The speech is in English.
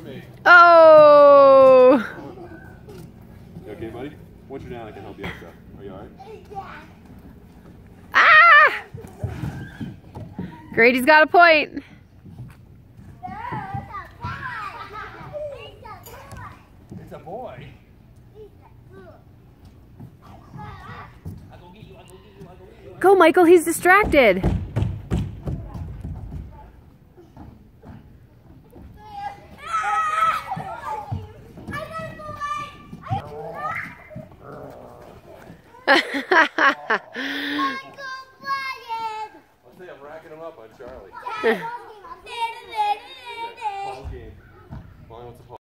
me. Oh! You okay, buddy? Once you're down, I can help you out stuff. Are you alright? Ah! Grady's got a point. It's a boy. Go, Michael, he's distracted. I'll say I'm racking him up on Charlie.